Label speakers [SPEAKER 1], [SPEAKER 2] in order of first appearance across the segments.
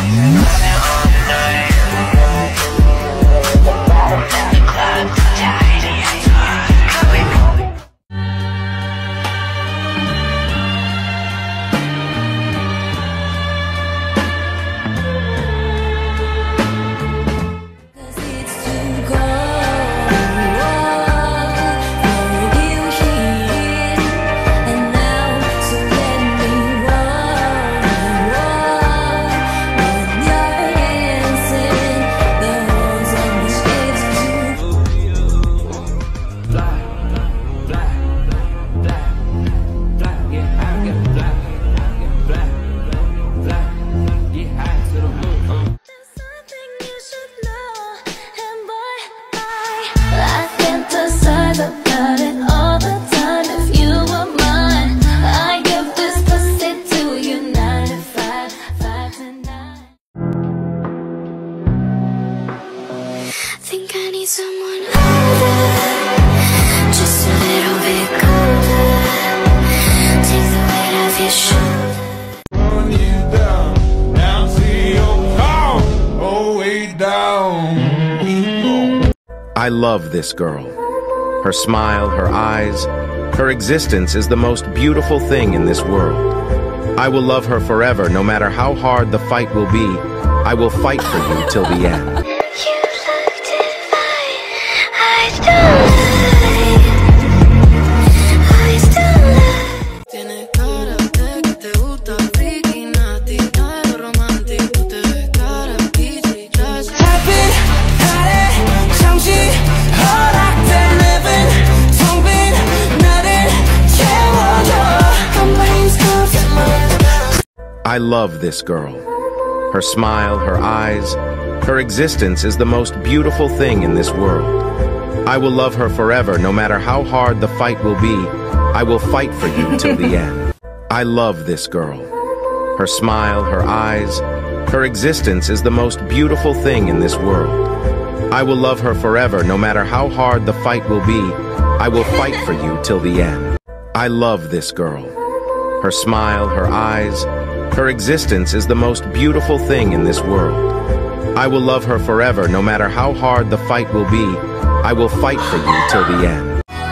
[SPEAKER 1] Someone older, just a little bit colder. Take the weight off your shoulder. Run you down, down to your car, oh way down.
[SPEAKER 2] I love this girl. Her smile, her eyes, her existence is the most beautiful thing in this world. I will love her forever, no matter how hard the fight will be. I will fight for you till the end. I love this girl. Her smile, her eyes, her existence is the most beautiful thing in this world. I will love her forever, no matter how hard the fight will be. I will fight for you till the end. I love this girl. Her smile, her eyes, her existence is the most beautiful thing in this world. I will love her forever, no matter how hard the fight will be. I will fight for you till the end. I love this girl. Her smile, her eyes, her existence is the most beautiful thing in this world. I will love her forever, no matter how hard the fight will be. I will fight for you till the end.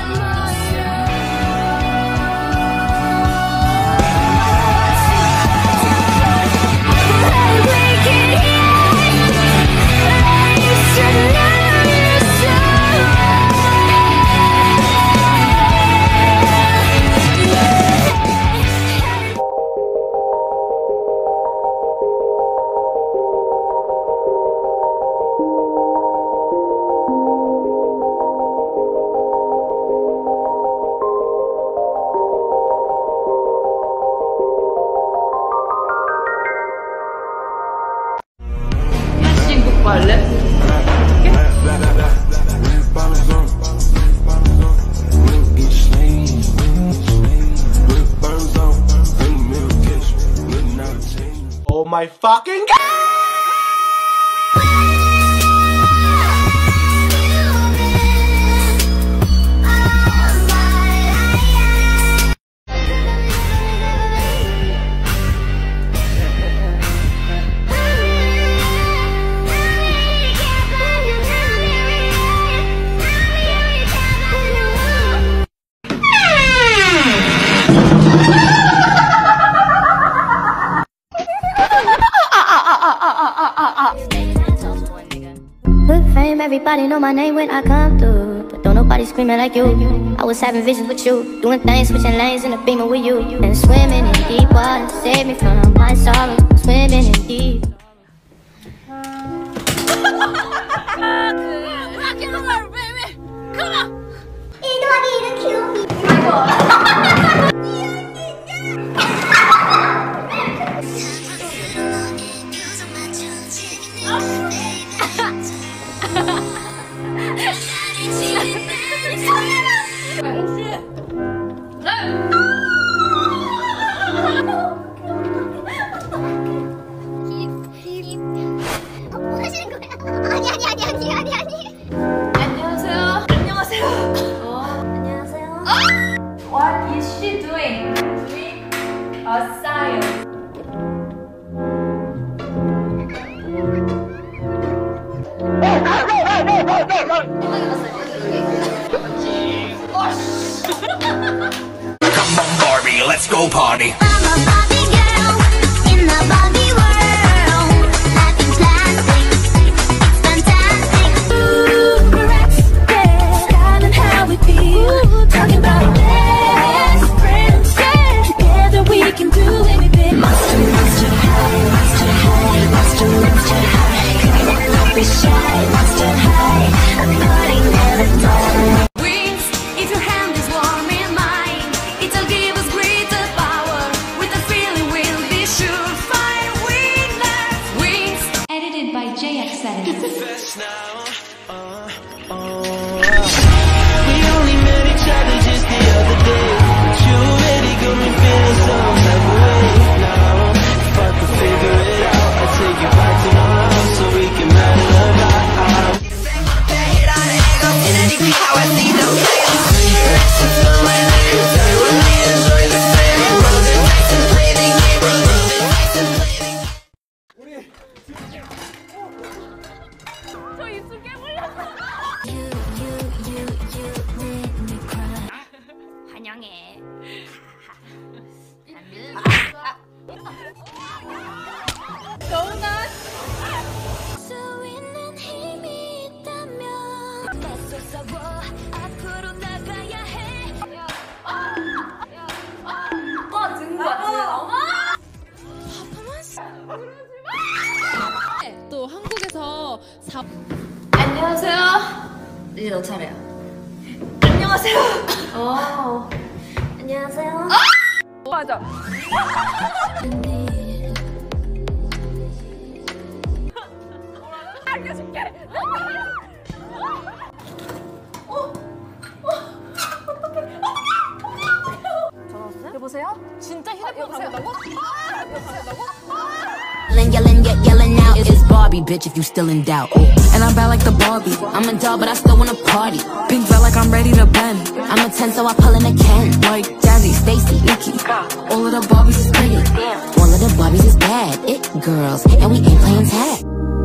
[SPEAKER 3] Oh my fucking God!
[SPEAKER 1] Good fame, everybody know my name when I come through, but don't nobody screaming like you. I was having visions with you, doing things, switching lanes in a beamer with you, and swimming in deep water. Save me from my sorrows, swimming in deep.
[SPEAKER 4] Rock and roll, baby! Come on!
[SPEAKER 1] You know I need to kill me. Oh my God.
[SPEAKER 3] Come on, Barbie, let's go party.
[SPEAKER 1] I'm a Barbie girl in the Barbie world. Life in plastic, it's fantastic. Styling how we feel, talking about best friends. Together we can do anything. Monster, monster high, monster high, monster, monster high. Don't be shy, monster high. A party never dies.
[SPEAKER 4] Wings, if your hand is warm in mine, it'll give us greater power. With a feeling we'll be sure find winners. Wings.
[SPEAKER 5] Edited by JX7.
[SPEAKER 6] We only met each other just the other day, but you already got me feeling some type of way now. If I could figure it out, I'd take you back to my house so we can marry love out.
[SPEAKER 4] 저 입술 깨물렸어.
[SPEAKER 1] You make me cry.
[SPEAKER 4] 환영해.
[SPEAKER 1] 수 있는 힘이 있다면 맞서서 앞으로 나가야 해.
[SPEAKER 7] 또 한국에서
[SPEAKER 4] 안녕하세요. 이제 너 차례야. 안녕하세요.
[SPEAKER 1] 안녕하세요.
[SPEAKER 4] 맞아. 알려줄게. 여보세요? 진짜 휴대폰 가져다고?
[SPEAKER 8] Yelling out. It's Barbie, bitch, if you still in doubt. And I'm bad like the Barbie. I'm a doll, but I still wanna party. Pink felt like I'm ready to bend. I'm a 10, so I pull in a Ken. Like Jazzy, Stacy, Nikki. All of the Barbies is pretty. All of the Barbies is bad. It girls, and we ain't playing tag.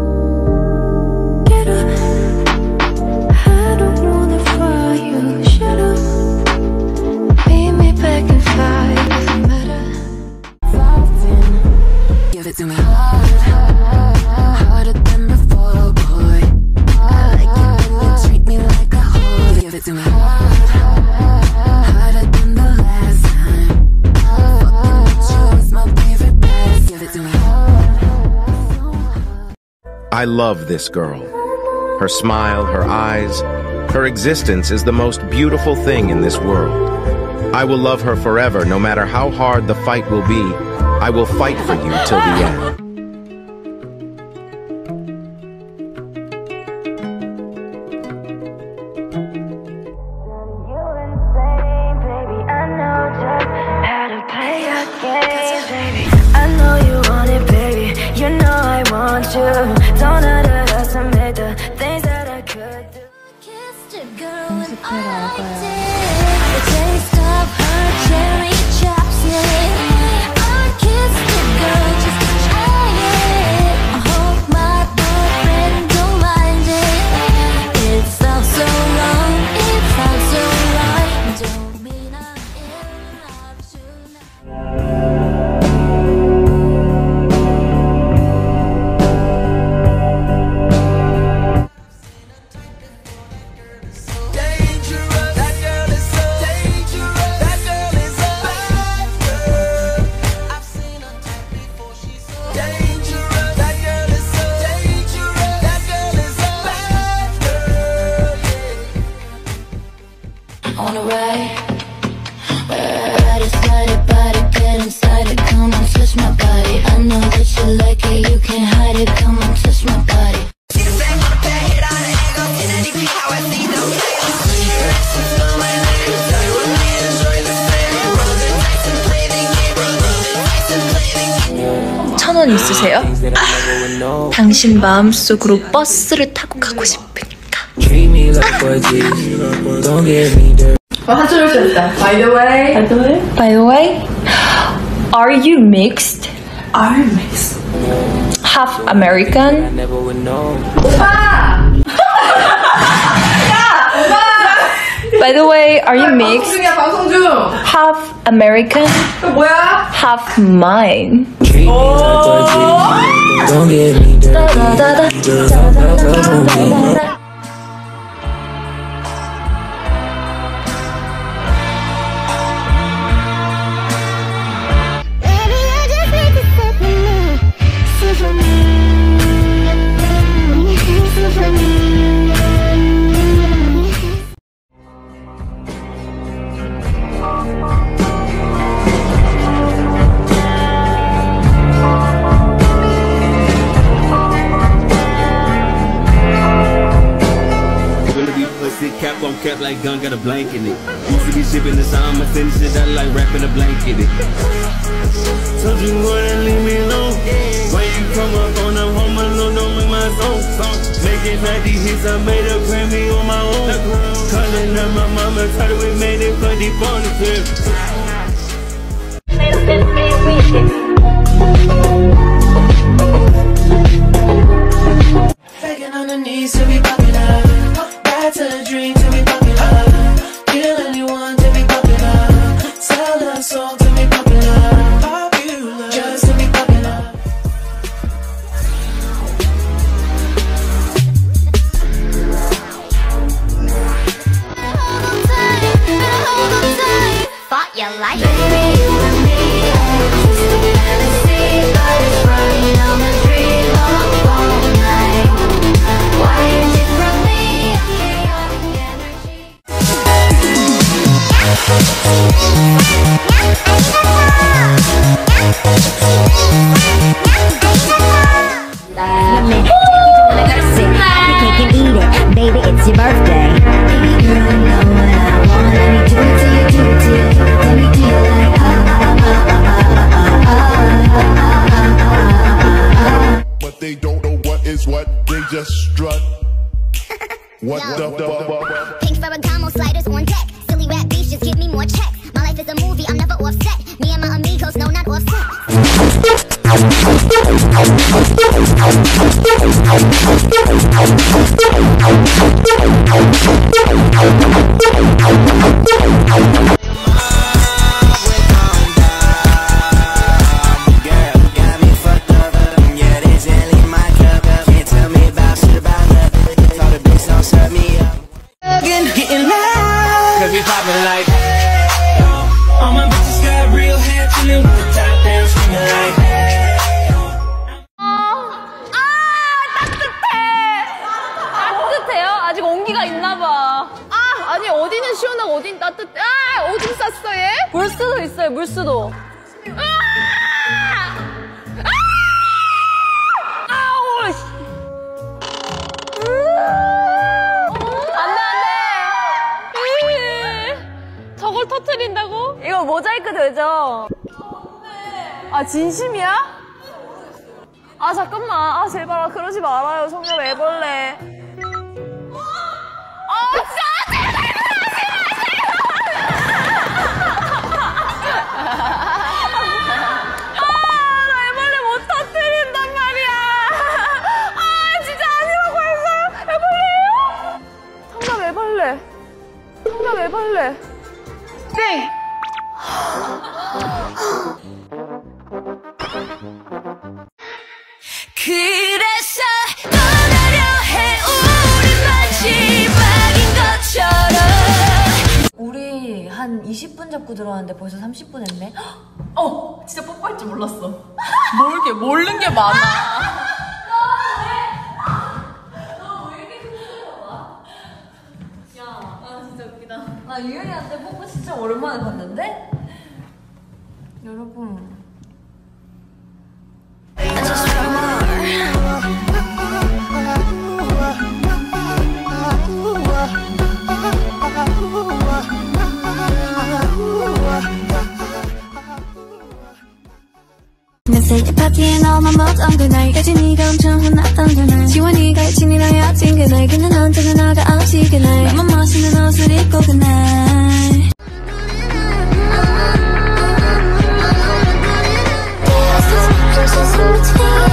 [SPEAKER 1] Get up. I don't wanna fight you. Shut up. Beat me back in 5. Doesn't matter.
[SPEAKER 8] Give it to me. Harder than before, boy. I like it when you treat me like a whore. Give it to me. Harder than the last time. Fucking with you is my favorite past. Give it to me.
[SPEAKER 2] I love this girl. Her smile, her eyes, her existence is the most beautiful thing in this world. I will love her forever, no matter how hard the fight will be. I will fight for you till the end.
[SPEAKER 1] Don't underestimate the things that I could do. Kissed a girl and I did. The taste of her cherry chapstick. I kissed a girl just to try it. I hope my boyfriend don't mind it. It felt so wrong, it felt so right. Don't mean I'm in love tonight. On a ride, ride it, body, get inside it. Come on, touch my body. I know that you like it, you can't hide it. Come on, touch my body.
[SPEAKER 9] 천 원 있으세요? 당신 마음속으로 버스를 타고 가고 싶으니까.
[SPEAKER 10] By the way, are you mixed? I'm mixed. Half American? By the way, are you mixed?
[SPEAKER 7] 방송 중이야, 방송 중.
[SPEAKER 10] Half American,
[SPEAKER 7] 또 뭐야?
[SPEAKER 10] half mine.
[SPEAKER 6] Don't get me dirty.
[SPEAKER 11] Cap on cap like gun got a blank in it. Used to be shipping the song, I'ma finish it out like wrapping a blanket in it. Told you wouldn't leave me alone. When you come up on them home alone, don't make my song. Making 90 hits, I made a Grammy on my own. Calling up my mama, thought we made it for the bonus.
[SPEAKER 6] Begging on the knees to be popular. Back to the dream to be popular. Kill anyone to be popular. Sell a song to be popular. Popular. Just to be popular.
[SPEAKER 1] Fought your life. Baby, you and me, just a fantasy, but it's running on the dream all night. Why is it from me?
[SPEAKER 12] Baby, it's your birthday. Baby girl, you know what I want. Let me do it to you, do it to you. Let me do you like
[SPEAKER 13] But they don't know what is what. They just strut. What the fuck?
[SPEAKER 1] Pink Ferragamo sliders on deck. Silly rap beats, just give me more checks. My life is a movie, I'm never offset. Me and my amigos, no, not offset.
[SPEAKER 6] Getting loud. Cause we poppin' like all my bitches got real hair, chillin' with the top down, screamin' like
[SPEAKER 14] 따뜻해요? 아직 온기가 있나봐. 아니 어디는 시원하고 어디는 따뜻해. 오줌 쌌어 얘? 물수도 있어요, 물수도. 아우, 씨. 저걸 터트린다고? 이거 모자이크 되죠? 아 진심이야? 아 잠깐만, 제발 그러지 말아요. 성녀 애벌레. 진짜 제발 나 애벌레 못 터트린단 말이야. 진짜 아니라고 했어요. 애벌레예요? 성녀 애벌레. 성녀 애벌레. 네.
[SPEAKER 4] 그래서 떠나려 해. 우리 마지막인 것처럼.
[SPEAKER 15] 우리 한 20분 잡고 들어왔는데 벌써 30분 했네?
[SPEAKER 7] 진짜 뽀뽀할 줄 몰랐어. 모르는 게 많아.
[SPEAKER 15] 유연이한테 뽀뽀 진짜 오랜만에 봤는데? 여러분.
[SPEAKER 1] 낯설 파티에 너만 먹던 그날 여진이가 엄청 혼났던 그날 지원이가 여친이랑 헤어진 그날 그는 언제나 나가 없이 그날 나만 멋있는 옷을 입고 그날 Just in between